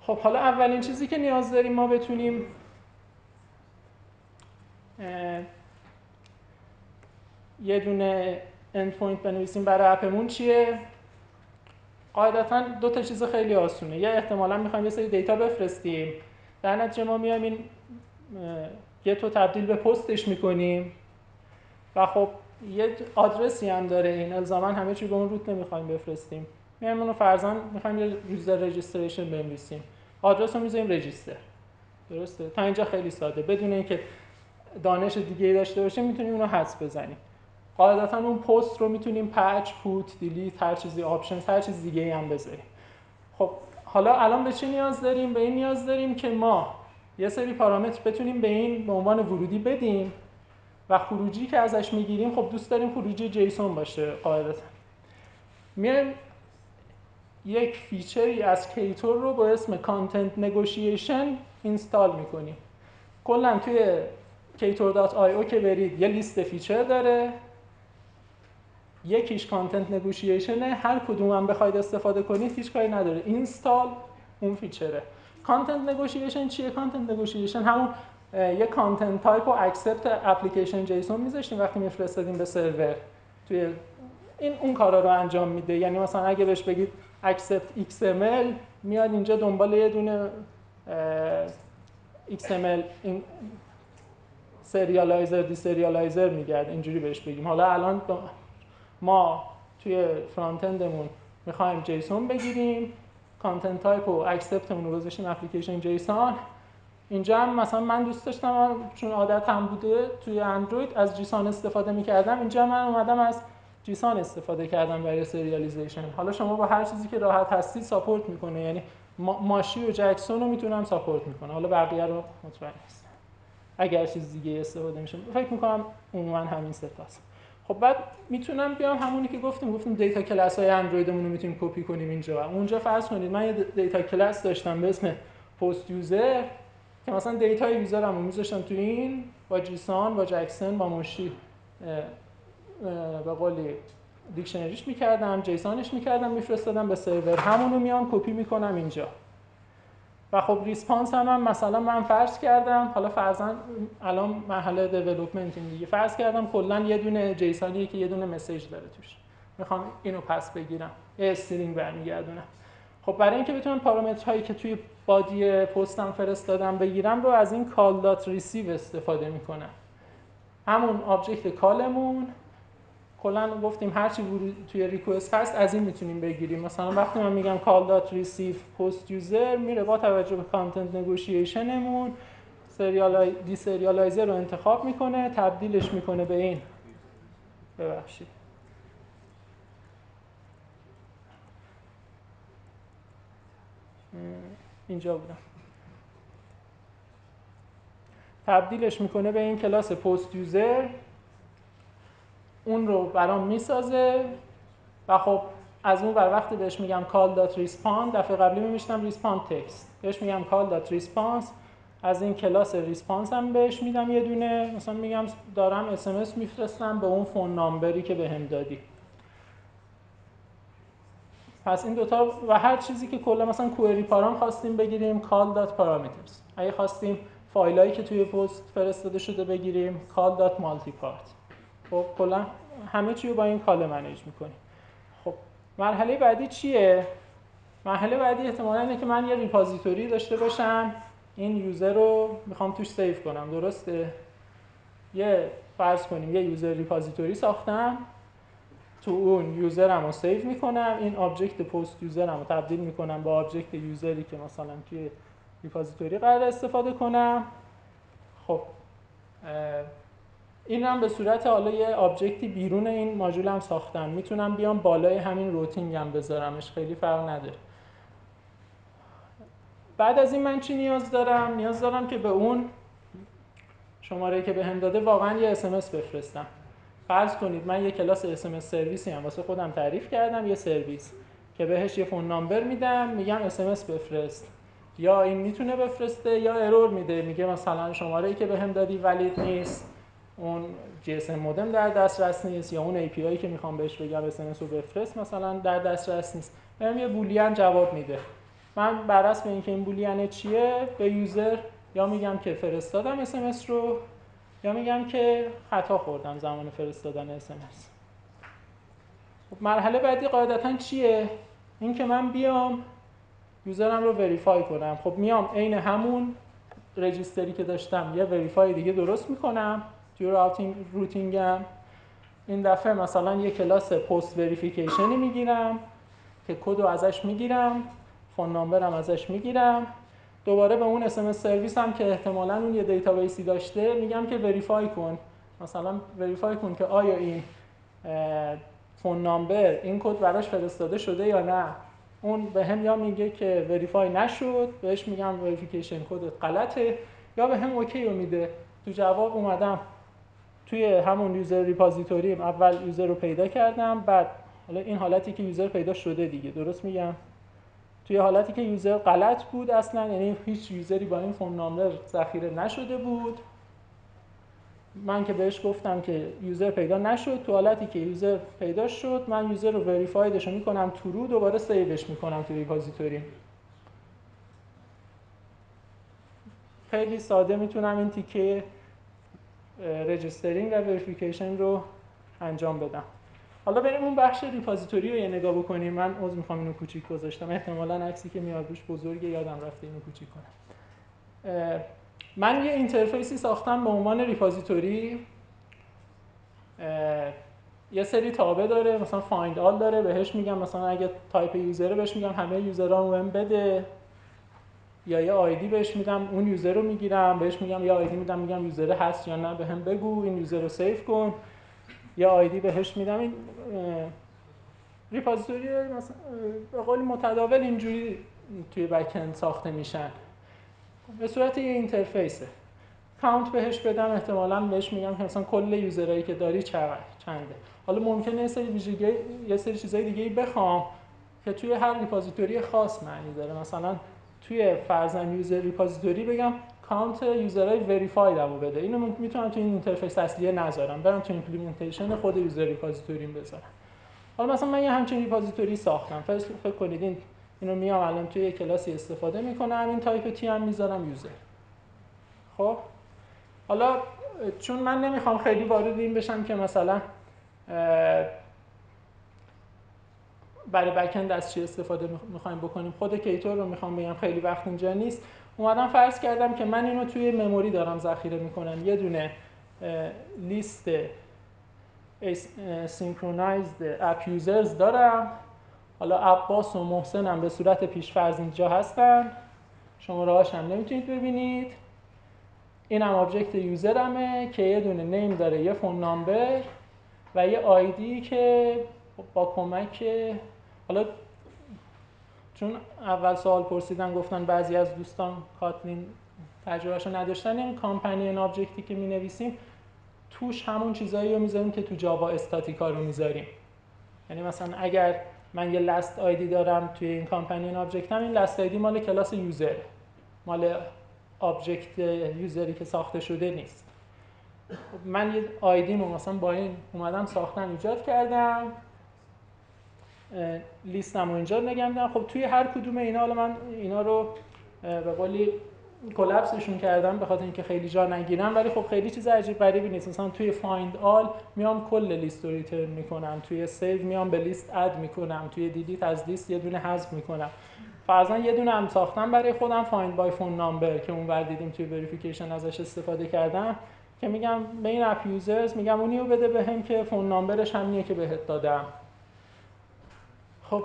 خب حالا اولین چیزی که نیاز داریم ما بتونیم یه دونه اندپوینت بنویسیم برای اپمون چیه؟ قاعدتاً دو تا چیز خیلی آسونه. یا احتمالاً می‌خوایم یه سری دیتا بفرستیم، در نتیجه ما میایم این گت رو تبدیل به پستش می‌کنیم و خب یه آدرسی هم داره، این الزاماً همه چی به اون روت نمی‌خوایم بفرستیم. میایم اون رو فرضاً می‌خوایم یه یوزر رجیستریشن بنویسیم، آدرس رو می‌ذاریم رجیستر. درسته؟ تا اینجا خیلی ساده، بدون اینکه دانش دیگه‌ای داشته باشیم میتونیم اون رو حدس بزنیم. قاعدتاً اون پست رو میتونیم پچ، پوت، دیلیت، هر چیزی، آپشنز، هر چیز دیگه‌ای هم بذاریم. خب حالا الان به چی نیاز داریم؟ به این نیاز داریم که ما یه سری پارامتر بتونیم به این به عنوان ورودی بدیم و خروجی که ازش میگیریم خب دوست داریم خروجی جیسون باشه. قاعدتاً میایم یک فیچری از کیتور رو با اسم کانتنت نگوشیشن اینستال میکنیم. کلا توی ktor.io که برید یه لیست فیچر داره، یکیش کانتنت نگوشیشنه، هر کدوم هم بخواید استفاده کنید هیچ کاری نداره، اینستال اون فیچره. کانتنت نگوشیشن چیه؟ کانتنت نگوشیشن همون یه کانتنت تایپ و اکسپت اپلیکیشن جیسون میذاشتیم وقتی میفرستادیم به سرور، توی این اون کارا رو انجام میده. یعنی مثلا اگه بهش بگید accept XML میاد اینجا دنبال یه دونه XML سریالایزر دی سریالایزر میگرد، اینجوری بهش بگیم. حالا الان ما توی فرانت اندمون میخوایم جیسون بگیریم، کانتنت تایپ و اکسپتمون رو گذاشتیم اپلیکیشن جیسون. اینجا هم مثلا من دوست داشتم چون عادتم بوده توی اندروید از جیسون استفاده میکردم، اینجا من اومدم از جیسون استفاده کردم برای سریالیزیشن. حالا شما با هر چیزی که راحت هستید ساپورت میکنه، یعنی ماشی و جکسون رو میتونم ساپورت میکنه، حالا بقیه رو مطمئن نیستم. اگر چیز دیگه استفاده میشه فکر میکنم عموما همین سه تاست. خب بعد میتونم بیام همونی که گفتیم دیتا کلاس های اندرویدمون رو میتونیم کپی کنیم اینجا. اونجا فرض کنید من یه دیتا کلاس داشتم به اسم پست یوزر که مثلا دیتا یوزرمو میذاشتم تو این با جیسون، با جکسون، با موشی به قولی دیکشنریش میکردم، جیسونش میکردم، میفرستادم به سرور، همونو میام کپی میکنم اینجا. و خب ریسپانس هم مثلا من فرض کردم، حالا فرضاً الان مرحله دیولپمنت دیگه، فرض کردم کلا یه دونه جیسونیه که یه دونه مسیج داره توش، میخوام اینو پس بگیرم، یه استرینگ برمیگردونم. خب برای اینکه بتونم پارامترهایی که توی بادی پستم فرستادم بگیرم رو از این call.receive استفاده میکنم. همون آبجکت کالمون کلا گفتیم هرچی توی ریکوست هست از این میتونیم بگیریم. مثلا وقتی من میگم call.receive post user میره با توجه به کانتنت نگوشیشنمون دی سریالایزر رو انتخاب میکنه، تبدیلش میکنه به این، ببخشید اینجا بودم، تبدیلش میکنه به این کلاس پست یوزر، اون رو برام میسازه و خب از اون بر وقتی بهش میگم call.response، دفعه قبلی می‌نوشتم response text، بهش میگم call.response، از این کلاس ریسپانس هم بهش میدم یه دونه، مثلا میگم دارم اس میفرستم به اون فون نامبری که بهم دادی. پس این دوتا و هر چیزی که کلا مثلا کوئری پارام خواستیم بگیریم call.parameters، اگه خواستیم فایلایی که توی پست فرستاده شده بگیریم call.multipart. خب کلا همه چی رو با این کال منیج میکنیم. خب مرحله بعدی چیه؟ مرحله بعدی احتمالاً اینه که من یه ریپوزیتوری داشته باشم، این یوزر رو میخوام توش سیو کنم، درسته؟ یه فرض کنیم یه یوزر ریپوزیتوری ساختم، تو اون یوزرم رو سیو میکنم، این آبجکت پست یوزرم رو تبدیل میکنم به آبجکت یوزری که مثلا توی ریپوزیتوری قرار استفاده کنم. خب این هم به صورت حالا یه آبجکتی بیرون این ماژول هم ساختم، میتونم بیام بالای همین روتینگ هم بذارمش، خیلی فرق نداره. بعد از این من چی نیاز دارم؟ نیاز دارم که به اون شماره‌ای که بهم داده واقعا یه اس بفرستم. فرض کنید من یه کلاس اس سرویسی هم واسه خودم تعریف کردم، یه سرویس که بهش یه فون نامبر میدم، میگم اس بفرست، یا این میتونه بفرسته یا ارور میده، میگه مثلا شماره‌ای که بهم دادی ولید نیست، اون جی اس ام مودم در دسترس نیست، یا اون ای پی آی که میخوام بهش بگم اس رو بفرست مثلا در دسترس نیست، بهم یه بولیان جواب میده. من بر اساس اینکه این بولیان چیه به یوزر یا میگم که فرستادم SMS رو یا میگم که خطا خوردم زمان فرستادن SMS. خب مرحله بعدی قاعدتاً چیه؟ این که من بیام یوزرم رو وریفای کنم. خب میام عین همون رجیستری که داشتم یه وریفای دیگه درست میکنم توی روتینگم. این دفعه مثلا یه کلاس پست وریفیکیشنی میگیرم که کد رو ازش میگیرم، فون نامبرم ازش میگیرم، دوباره به اون SMS سرویس هم که احتمالاً اون یه دیتابیسی داشته میگم که وریفای کن، مثلا وریفای کن که آیا این فون نامبر این کد براش فرستاده شده یا نه. اون به هم یا میگه که وریفای نشد، بهش میگم وریفیکیشن کدت غلطه، یا به هم اوکی رو میده. تو جواب اومدم توی همون یوزر ریپوزیتوریم اول یوزر رو پیدا کردم، بعد حالا این حالتی که یوزر پیدا شده دیگه، درست میگم؟ توی حالتی که یوزر غلط بود اصلا، یعنی هیچ یوزری با این فون نامبر ذخیره نشده بود، من که بهش گفتم که یوزر پیدا نشد، تو حالتی که یوزر پیدا شد من یوزر رو وریفایدش رو میکنم ترو، دوباره سیوش میکنم توی ریپوزیتوری. خیلی ساده میتونم این تیکه رجیسترینگ و وریفیکیشن رو انجام بدم. حالا بریم اون بخش ریپوزیتوری رو یه نگاه بکنیم. من عذر میخوام اینو کوچیک گذاشتم، احتمالاً عکسی که میاد روش بزرگه، یادم رفته اینو کوچیک کنم. من یه اینترفیسی ساختم به عنوان ریپوزیتوری، یه سری تابع داره، مثلا فایند آل داره، بهش میگم مثلا اگه تایپ یوزره بهش میگم همه یوزرها رو بده، یا یه آیدی بهش میدم اون یوزر رو میگیرم، بهش میگم یا آیدی میدم میگم یوزر هست یا نه بهم بگو، این یوزر رو سیو کن، یا آیدی بهش میدم. این ریپوزیتوری مثلا به قول متداول اینجوری توی بک اند ساخته میشن به صورت یه اینترفیسه. کانت بهش بدم، احتمالاً بهش میگم که مثلا کل یوزرایی که داری چنده. حالا ممکنه یه سری چیزای دیگه بخوام که توی هر ریپوزیتوری خاص معنی داره. مثلا توی فرضاً یوزر ریپوزیتوری بگم کانت یوزرای وریفاید رو بده، اینو میتونم توی این اینترفیس اصلیه نذارم، برم توی ایمپلیمنتیشن خود یوزر ریپوزیتوریم بذارم. حالا مثلا من یه همچین ریپوزیتوری ساختم، فکر کنید اینو میام الان توی کلاسی استفاده میکنم، این تایپ تی هم میذارم یوزر. خب حالا چون من نمیخوام خیلی وارد این بشم که مثلا برای بک‌اند از چی استفاده میخوایم بکنیم، خود کیتور رو میخوام بگم، خیلی وقت اینجا نیست. اومدم فرض کردم که من اینو توی مموری دارم ذخیره میکنم، یه دونه لیست سینکرونایزد اپ یوزرز دارم. حالا عباس و محسن هم به صورت پیش‌فرض اینجا هستن، شماره هاش هم نمیتونید ببینید. این هم آبجکت یوزرمه که یه دونه نیم داره، یه فون نامبر و یه آیدی که با کمک، حالا چون اول سوال پرسیدن گفتن بعضی از دوستان کاتلین تجربهشو نداشتن، این کامپنین آبجکتی که می نویسیم توش همون چیزایی رو میذاریم که تو جاوا استاتیکا رو میذاریم. یعنی مثلا اگر من یه لست آیدی دارم توی این کامپنین آبجکتم، این لست آیدی مال کلاس یوزر، مال آبجکت یوزری که ساخته شده نیست. من یه آیدیمو مثلا با این اومدم ساختم ایجاد کردم، لیستم رو اینجا نگه میدم. خب توی هر کدوم اینا، حالا من اینا رو به قولی کلپسشون کردم به خاطر اینکه خیلی جا نگیرم، ولی خب خیلی چیز عجیب غریبی نیست. مثلا توی فایند آل میام کل لیست رو ریترن میکنم، توی سیو میام به لیست اد میکنم، توی دیلیت از لیست یه دونه حذف میکنم. فرضاً یه دونه هم ساختم برای خودم، فایند بای فون نامبر، که اونور دیدیم توی وریفیکیشن ازش استفاده کردم، که میگم به این اپ یوزرز میگم اونیو بده بهم که فون نامبرش همینیه که بهت دادم. خب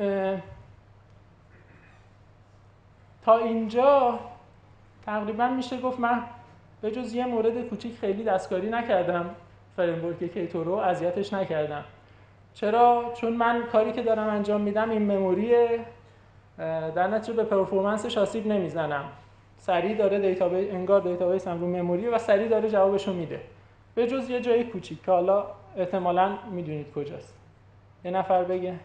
تا اینجا تقریبا میشه گفت من به جز یه مورد کوچیک خیلی دستکاری نکردم، فریمورک کیتو رو اذیتش نکردم. چرا؟ چون من کاری که دارم انجام میدم این مموریه، در نتیجه به پرفورمنسش آسیب نمیزنم، سریع داره دیتابیس، انگار دیتابیس هم رو مموریه و سریع داره جوابشو میده، به جز یه جای کوچیک که حالا احتمالاً میدونید کجاست. یه نفر بگه.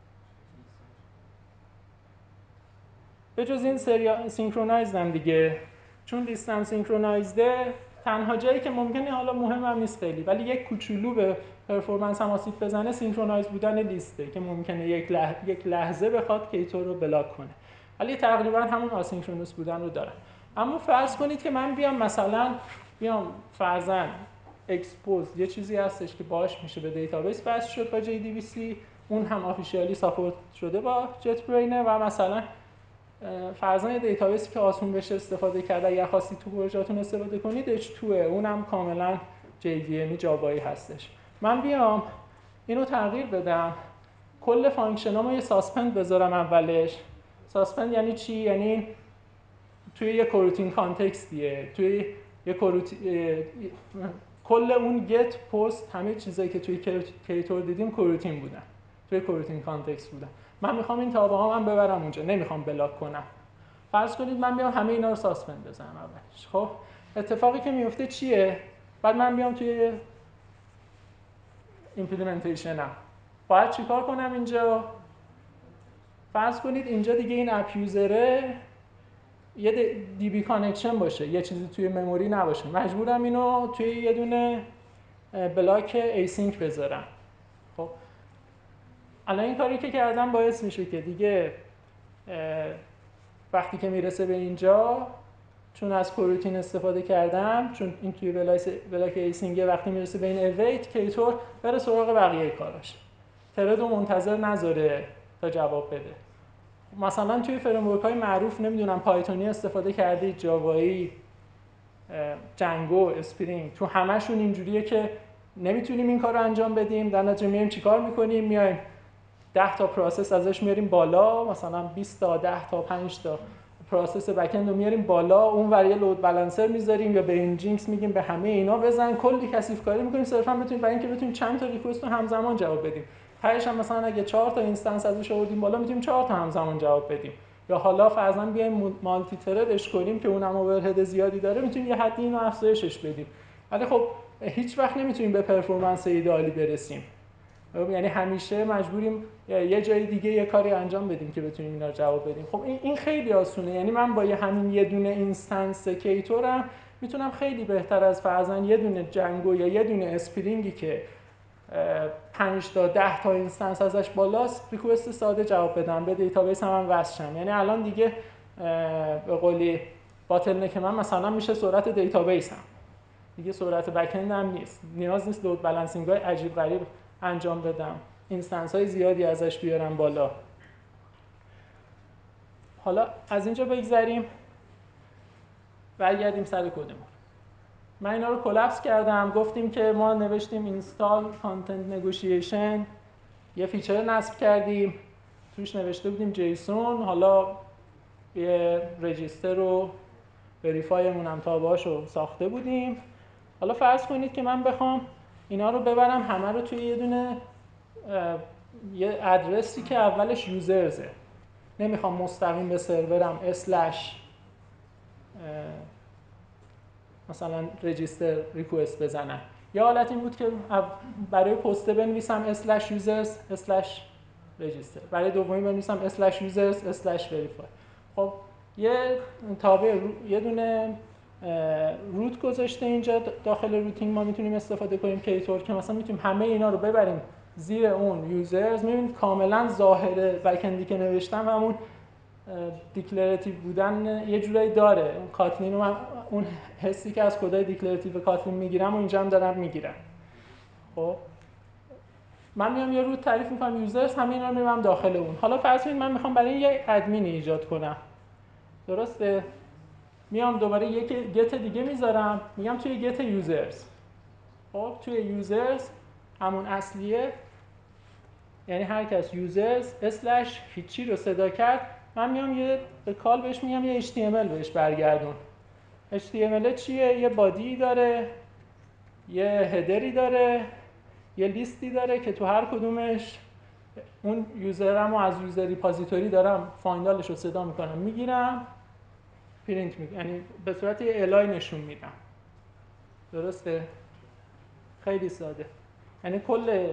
به جز این سینکرونایزدم دیگه، چون لیستم سینکرونایزده، تنها جایی که ممکنه، حالا مهم هم نیست خیلی، ولی یک کوچولو به پرفورمنس هم آسیب بزنه، سینکرونایز بودن لیسته که ممکنه یک لحظه بخواد کیتور رو بلاک کنه. ولی تقریبا همون آسینکرونوس بودن رو دارم. اما فرض کنید که من بیام فرضاً اکسپوز یه چیزی هستش که باهاش میشه به دیتابیس وصل شد با JDBC، اون هم آفیشیالی ساپورت شده با جت برینر و مثلا فرضاً یه دیتابیسی که آسون بشه استفاده کرد اگر خواستید تو پروژه‌تون استفاده کنید H2 اونم کاملا JVMی جاوایی هستش. من بیام اینو تغییر بدم، کل فانکشنامو یه ساسپند بذارم اولش. ساسپند یعنی چی؟ یعنی توی یه کروتین کانتکستیه، توی یه کل اون گت پست همه چیزایی که توی کیتور دیدیم کروتین بودن، توی کروتین کانتکست بودن. من میخوام این تابع ها من ببرم اونجا، نمیخوام بلاک کنم. فرض کنید من بیام همه اینا رو ساسپند بزنم اولش. خب اتفاقی که میفته چیه؟ بعد من بیام توی ایمپلیمنتیشنم باید چیکار کنم اینجا؟ فرض کنید اینجا دیگه این اپ یوزره یه دی بی کانکشن باشه، یه چیزی توی مموری نباشه. مجبورم اینو توی یه دونه بلاک ایسینک بذارم. خب الان این کاری که کردم باعث میشه که دیگه وقتی که میرسه به اینجا، چون از کروتین استفاده کردم، چون این توی بلاک ایسینگه، وقتی میرسه به این اویت کیتور بره سراغ بقیه کاراش، ترد رو منتظر نذاره تا جواب بده. مثلا توی فریمورک‌های معروف نمیدونم پایتونی استفاده کردید، جاوایی، جنگو، اسپرینگ، تو همشون اینجوریه که نمیتونیم این کار رو انجام بدیم. در نتیجه میایم چیکار میکنیم؟ میایم 10 تا پروسس ازش میاریم بالا، مثلا 20 تا 10 تا 5 تا پروسس بک‌اند رو میاریم بالا، اون ور یه لود بالانسر میذاریم یا به اینجینکس میگیم به همه اینا بزن، کلی کثیف کاری میکنیم صرفا بتونیم برای اینکه بتونیم چند تا ریکوست رو همزمان جواب بدیم. تهش هم مثلا اگه 4 تا اینستنس ازش آوردیم بالا میتونیم 4 تا همزمان جواب بدیم. یا حالا فرضاً بیایم مالتی تردش کنیم که اونم اورهد زیادی داره، میتونیم یه حدی اینو افزایشش بدیم. ولی خب هیچ وقت نمیتونیم به پرفورمنس ایدئالی برسیم. یعنی همیشه مجبوریم یه جای دیگه یه کاری انجام بدیم که بتونیم اینا رو جواب بدیم. خب این خیلی آسونه. یعنی من با همین یه دونه اینستنس کیتورم میتونم خیلی بهتر از فرضاً یه دونه جنگو یا یه دونه اسپرینگی که 5 تا 10 تا اینستنس ازش بالاست ریکوست ساده جواب بدم، به دیتابیس هم وصل شم. یعنی الان دیگه به قولی باتلنک من مثلا میشه سرعت دیتابیس هم، دیگه سرعت بک‌اند هم نیست. نیاز نیست لود بالانسینگ های عجیب غریب انجام بدم، اینستنس های زیادی ازش بیارم بالا. حالا از اینجا بگذریم برگردیم سر کدمون. من اینا رو کلپس کردم، گفتیم که ما نوشتیم اینستال کانتنت نگوشیشن، یه فیچر نصب کردیم، توش نوشته بودیم جیسون، حالا یه رجیستر رو وریفایمون هم تابعاشو ساخته بودیم. حالا فرض کنید که من بخوام اینا رو ببرم همه رو توی یه دونه یه ادرسی که اولش یوزرزه، نمیخوام مستقیم به سرورم اسلش مثلا رجیستر ریکوست بزنم. یه حالت این بود که برای پست بنویسم اسلش یوزرز اسلش رجیستر، برای دومی بنویسم اسلش یوزرز اسلش وریفای. خب یه تابع یه دونه روت گذاشته اینجا داخل روتینگ ما میتونیم استفاده کنیم کیتور که مثلا میتونیم همه اینا رو ببریم زیر اون یوزرز. میبینید کاملا ظاهر بک‌اندی که نوشتم همون دیکلراتیو بودن یه جورایی داره. اون کاتلین رو من اون حسی که از کدای دیکلراتیو کاتلین میگیرم و اینجا هم دارم میگیرم. خب من میام یه روت تعریف میکنم یوزرز، همه اینا رو میبرم داخل اون. حالا فرض کنید من میخوام برای یه ادمین ایجاد کنم، درسته؟ میام دوباره یک گت دیگه میذارم، میگم توی گت یوزرز. خب توی یوزرز همون اصلیه، یعنی هر کس یوزرز اسلش هیچی رو صدا کرد، من میام یه به کال بهش میگم یه HTML بهش برگردون. HTML چیه؟ یه بادی داره، یه هدری داره، یه لیستی داره که تو هر کدومش اون یوزرمو از یوزر ریپوزیتوری دارم فایندالش رو صدا میکنم میگیرم پرینت میکنم، یعنی به صورت یه الای نشون میدم. درسته؟ خیلی ساده. یعنی کل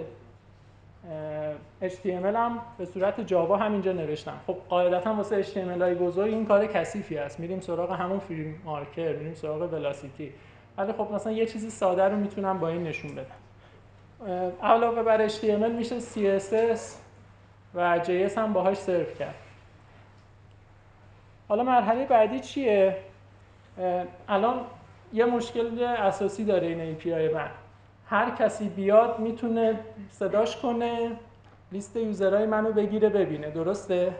HTML هم به صورت جاوا همینجا نوشتم. خب قاعدتا واسه HTML های بزرگ این کار کثیفی است، میریم سراغ همون فری مارکر، میریم سراغ ولاسیتی. ولی خب مثلا یه چیزی ساده رو میتونم با این نشون بدم. علاوه بر HTML میشه CSS و JS هم باهاش سرو کرد. حالا مرحله بعدی چیه؟ الان یه مشکل اساسی داره این API من. هر کسی بیاد میتونه صداش کنه، لیست یوزرهای منو بگیره ببینه، درسته؟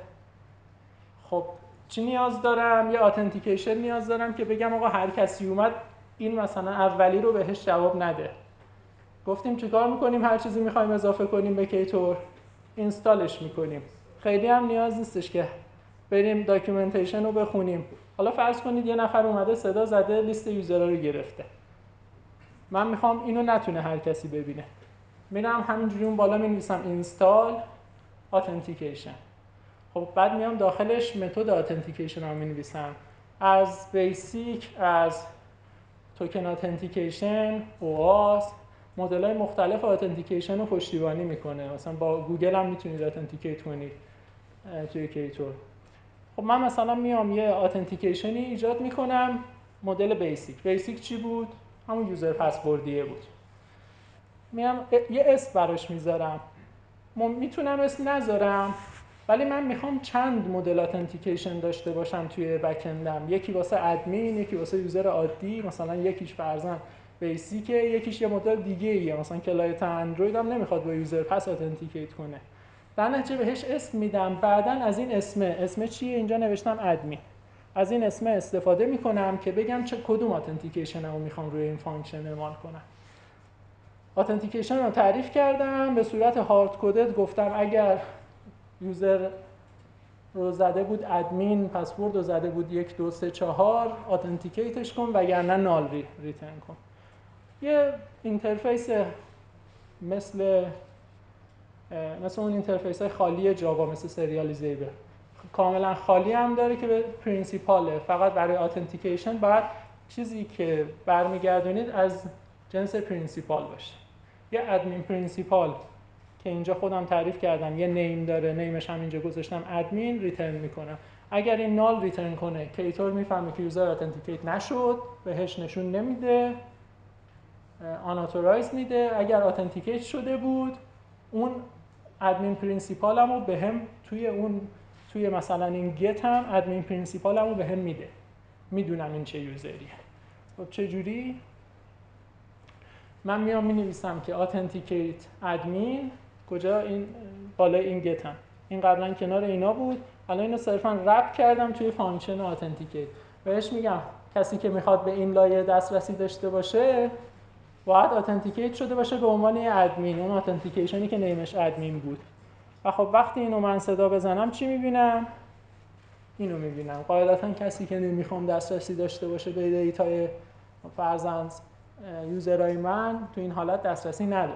خب چی نیاز دارم؟ یه اتنتیکیشن نیاز دارم که بگم آقا هر کسی اومد این مثلا اولی رو بهش جواب نده. گفتیم چیکار میکنیم؟ هر چیزی میخوایم اضافه کنیم به کیتور اینستالش میکنیم. خیلی هم نیاز نیستش که بریم داکیومنتیشن رو بخونیم. حالا فرض کنید یه نفر اومده صدا زده لیست یوزرها رو گرفته. من میخوام اینو نتونه هر کسی ببینه. میرم همینجوری اون بالا مینویسم اینستال اتنتیکیشن. خب بعد میام داخلش متد اتنتیکیشن رو مینویسم. از بیسیک، از توکن اتنتیکیشن، OAuth، مدل‌های مختلف اتنتیکیشن رو پشتیبانی میکنه. مثلا با گوگل هم میتونید اتنتیکیت کنید توی کیتور. خب من مثلا میام یه اتنتیکیشنی ایجاد میکنم، مدل بیسیک چی بود؟ همون یوزر پسوردیه بود. میام یه اسم براش میذارم. میتونم اسم نذارم، ولی من میخوام چند مدل اتنتیکیشن داشته باشم توی بک‌اندم. یکی واسه ادمین، یکی واسه یوزر عادی، مثلا یکیش فرضاً بیسیکه، یکیش یه مدل دیگه ایه، مثلا کلایت اندروید هم نمیخواد با یوزر پس اتنتیکیت کنه. در نتیجه بهش اسم میدم. بعداً از این اسم چیه؟ اینجا نوشتم ادمین. از این اسم استفاده میکنم که بگم چه کدوم اتنتیکیشن رو میخوام روی این فانکشن اعمال کنم. اتنتیکیشن رو تعریف کردم به صورت هارد کدد. گفتم اگر یوزر رو زده بود ادمین، پسورد رو زده بود 1 2 3 4 اتنتیکیتش کن، وگرنه نال ریترن کن. یه اینترفیس مثل اون اینترفیس های خالی جاوا، مثل سریالیزیبل، کاملا خالی هم داره که به پرینسیپاله. فقط برای اتنتیکیشن باید چیزی که برمیگردونید از جنس پرینسیپال باشه. یه ادمین پرینسیپال که اینجا خودم تعریف کردم، یه نیم داره، نیمش هم اینجا گذاشتم ادمین، ریترن میکنم. اگر این نال ریترن کنه، کیتور میفهمه که یوزر اتنتیکیت نشد، بهش نشون نمیده، آناتورایز میده. اگر اتنتیکیت شده بود، اون ادمین پرینسیپالمو بهم توی مثلا این گت هم ادمین پرینسیپالمو بهم میده، میدونم این چه یوزریه. خب چه جوری؟ من میام مینویسم که اتنتیکیت ادمین، کجا؟ این بالای این گت هم. این قبلا کنار اینا بود، الان اینو صرفا رپ کردم توی فانکشن اتنتیکیت. بهش میگم کسی که میخواد به این لایه دسترسی داشته باشه باید اتنتیکیت شده باشه به عنوان یه ادمین، اون اتنتیکیشنی که نیمش ادمین بود. و خب وقتی اینو من صدا بزنم چی میبینم؟ اینو میبینم. قاعدتا کسی که نمیخوام دسترسی داشته باشه به دیتای فرضاً یوزرهای من تو این حالت دسترسی نداره.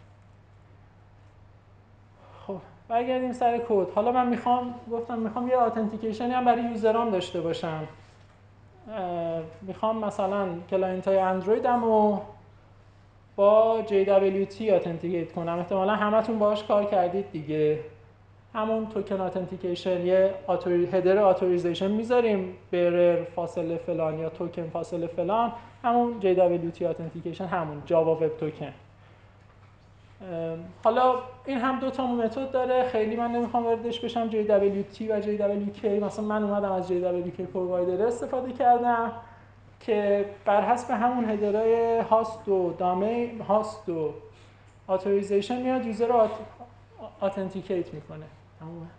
خب برگردیم سر کد. حالا من میخوام یه اتنتیکیشنی هم برای یوزرام داشته باشم. میخوام مثلا کلاینت های اندرویدمو با JWT اتنتیکیت کنم. احتمالا همتون باهاش کار کردید دیگه. همون توکن اتنتیکیشن، یه هدر اتوریزیشن میذاریم، برر فاصله فلان یا توکن فاصله فلان، همون JWT اتنتیکیشن، همون جاوا وب توکن. حالا این هم دو تا متد داره، خیلی من نمیخوام واردش بشم. JWT و JWK. مثلا من اومدم از JWK پرووایدر استفاده کردم که بر حسب همون هدرهای هاست و دامین، هاست و اتوریزیشن میاد یوزر رو اتنتیکیت میکنه. تمومه.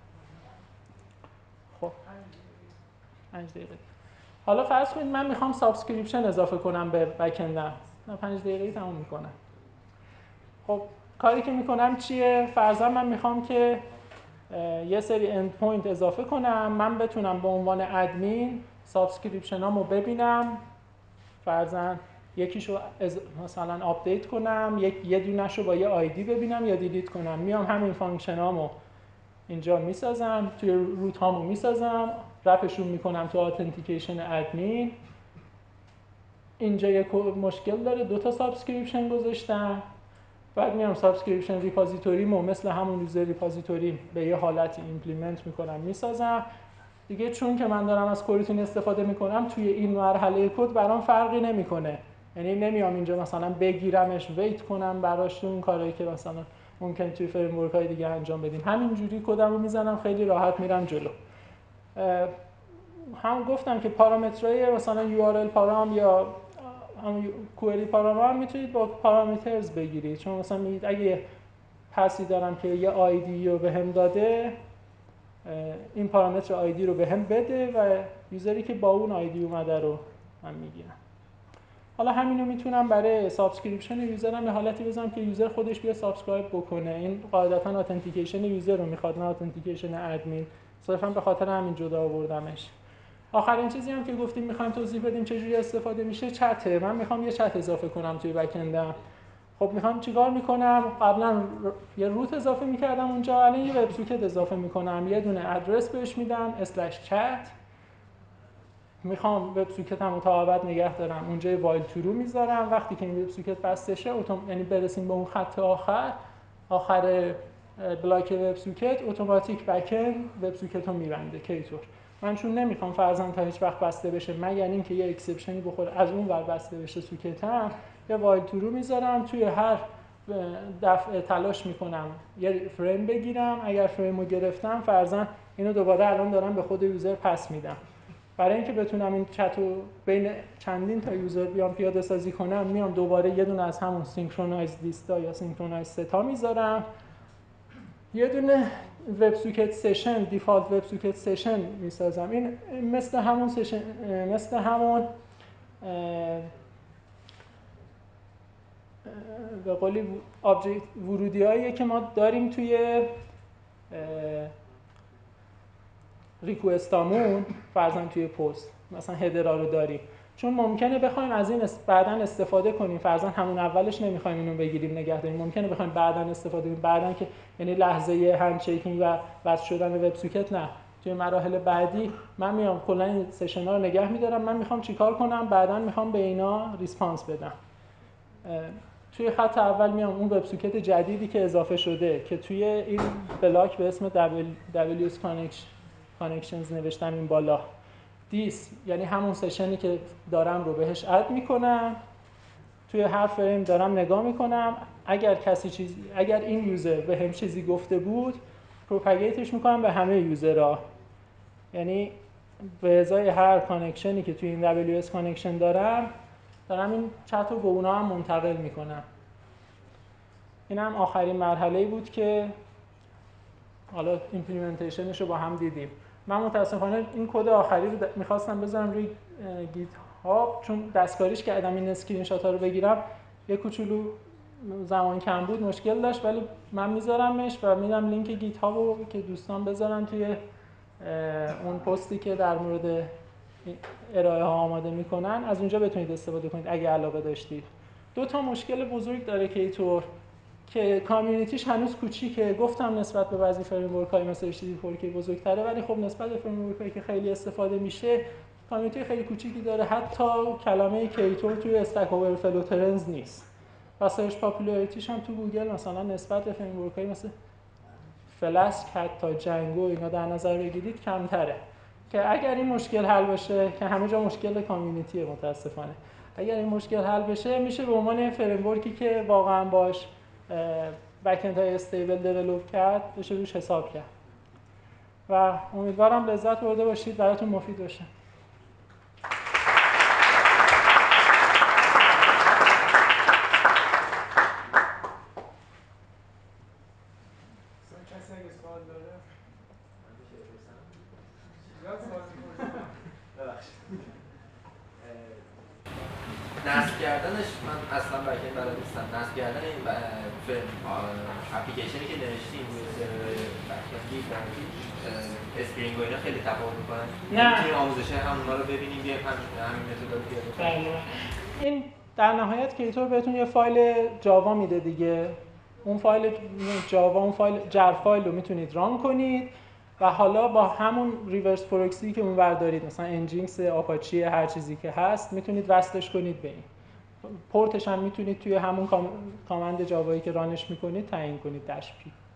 خب 5 دقیقه. حالا فرض کنید من میخوام سابسکریپشن اضافه کنم به بک‌اندم. من 5 دقیقه‌ای تموم میکنم. خب کاری که میکنم چیه؟ فرضاً من میخوام که یه سری اند پوینت اضافه کنم، من بتونم به عنوان ادمین سابسکریپشنامو ببینم. فرضاً یکیشو مثلا آپدیت کنم، یه دونه‌شو با یه آیدی ببینم یا دیلیت کنم. میام همین فانکشنامو اینجا میسازم، توی روت هامو میسازم، رپشون میکنم تو اتنتیکیشن ادمین. اینجا یک مشکل داره، 2 تا سابسکریپشن گذاشتم. بعد میام سابسکریپشن ریپازیتوریمو مثل همون یوزر ریپازیتوری به یه حالتی ایمپلیمنت میکنم، میسازم دیگه. چون که من دارم از کوریتون استفاده میکنم، توی این مرحله کد برام فرقی نمیکنه. یعنی نمیام اینجا مثلا بگیرمش، ویت کنم براش، اون کاری که مثلا ممکن توی فریم ورک‌های دیگه انجام بدیم. همینجوری کدمو میزنم، خیلی راحت میرم جلو. هم گفتم که پارامترهای مثلا URL پارام یا هم کوئری پارام هم میتونید با پارامترز بگیرید، چون مثلا میگید اگه پسی دارم که یه آیدی رو بهم داده، این پارامتر آیدی رو بهم بده و یوزری که با اون آیدی اومده رو من میگیرم. حالا همینو میتونم برای سابسکریپشن یوزرم یه حالتی بذارم که یوزر خودش بیا سابسکرایب بکنه. این قاعدتا اتنتیکیشن یوزر رو میخواد، نه اتنتیکیشن ادمین. صرفا به خاطر همین جدا آوردمش. آخرین چیزی هم که گفتیم میخوایم توضیح بدیم چجوری استفاده میشه چته. من میخوام یه چت اضافه کنم توی بک اندم. خب میخوام چیکار میکنم؟ قبلا یه روت اضافه میکردم اونجا، الان یه وب سوکت اضافه میکنم، یه دونه ادرس بهش میدم /chat. میخوام وب سوکتم رو تا ابد نگه دارم، اونجا وایل ترو میذارم. وقتی که این وب سوکت بسته شه، یعنی برسیم به اون خط آخر بلاک وب سوکت، اتوماتیک بک اند وب سوکت رو میبنده کیتور. من چون نمیخوام فرضاً تا هیچ وقت بسته بشه مگر اینکه یه اکسپشنی بخوره از اون ور بسته بشه سوکتم، یه وایل ترو میذارم. توی هر دفعه تلاش میکنم یه فریم بگیرم. اگر فریم رو گرفتم، فرضاً اینو دوباره الان دارم به خود یوزر پس میدم. برای اینکه بتونم این چت رو بین چندین تا یوزر بیام پیاده سازی کنم، میام دوباره یه دونه از همون سینکرونایز لیستا یا سینکرونایز ستا میذارم، یه دونه وب سوکت سشن، دیفالت وب سوکت سشن میسازم. این مثل همون سشن، مثل همون به قولی آبجکت ورودی‌هایی که ما داریم توی ریکوستامون، فرضاً توی پست مثلا هدرها رو داریم، چون ممکنه بخوایم از این بعداً استفاده کنیم. فرضاً همون اولش نمیخوایم اینو بگیریم نگه داریم، ممکنه بخوایم بعداً استفاده کنیم، بعداً که یعنی لحظه هندشیکینگ و وصل شدن وب سوکت، نه، توی مراحل بعدی من میام کلا این سشن‌ها رو نگه میدارم. من میخوام چیکار کنم؟ بعداً میخوام به اینا ریسپانس بدم. توی خط اول میام اون وب سوکت جدیدی که اضافه شده که توی این بلاک به اسم WS Connections نوشتم این بالا، دیس یعنی همون سشنی که دارم رو بهش اد میکنم. توی هر فریم دارم نگاه میکنم، اگر این یوزر به هم چیزی گفته بود، پروپاگیتش میکنم به همه یوزرها. یعنی به ازای هر کانکشنی که توی این WS کانکشن دارم این چت رو به اونا هم منتقل میکنم. این هم آخرین مرحله‌ای بود که حالا ایمپلیمنتیشنش رو با هم دیدیم. من متاسفانه این کد آخری رو میخواستم بذارم روی گیت هاب، چون دستکاریش کردم این اسکرین شات ها رو بگیرم، یه کوچولو زمان کم بود، مشکل داشت، ولی من میذارمش و میدم لینک گیت هاب رو که دوستان بذارن توی اون پستی که در مورد ارائه ها آماده میکنن، از اونجا بتونید استفاده کنید اگه علاقه داشتید. دو تا مشکل بزرگ داره کیتور که کامیونیتیش هنوز کوچیکه. گفتم نسبت به بعضی فریمورک‌های مثل HTTP4 که بزرگتره، ولی خب نسبت به فریمورک‌هایی که خیلی استفاده میشه کامیونیتی خیلی کوچیکی داره. حتی کلمه کیتور توی استک اوورفلو ترنز نیست. و سرچ پاپولاریتیش هم تو گوگل مثلا نسبت به فریمورک‌های مثل فلاسک حتی جنگو اینا در نظر بگیرید کمتره. که اگر این مشکل حل بشه، که همه جا مشکل کامیونیتیه متاسفانه، اگر این مشکل حل بشه میشه به عنوان فریمورکی که واقعا باش بک اند های استیبل دیولپ کرد بشه روش حساب کرد. و امیدوارم لذت برده باشید، براتون مفید باشه. کسی اگه سوال داره من میشه بپرسم؟ زیاد سوال می‌پرسم. ببخشید. نصب کردنش من اصلا برای این بلد نیستم. نصب کردن این اپلیکیشنی که نوشتیم روی سرور بک‌اندی اسپرینگ و اینا خیلی تفاوت می‌کنن. نه. توی آموزش هم اونا رو ببینیم بیایم همین متد رو پیاده کنیم. این در نهایت کیتور بهتون یه فایل جاوا میده دیگه. اون فایل جاوا، اون فایل جر فایل رو میتونید ران کنید و حالا با همون ریورس پروکسی که اونور دارید، مثلا انجینکس، آپاچی، هر چیزی که هست، میتونید وصلش کنید به این. پورتش هم میتونید توی همون کامند جاوایی که رانش میکنید تعیین کنید -p.